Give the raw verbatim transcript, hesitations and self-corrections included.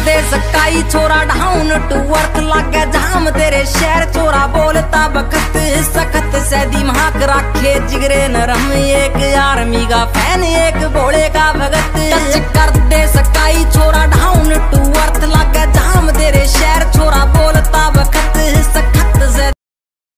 दे सकाई छोरा down to earth लागे जाम तेरे शहर चोरा बोलता बखत सखत से दिमाग रखे जिगरे नरम एक आर्मी का फैन एक भोले का भगत टच कर दे सकाई छोरा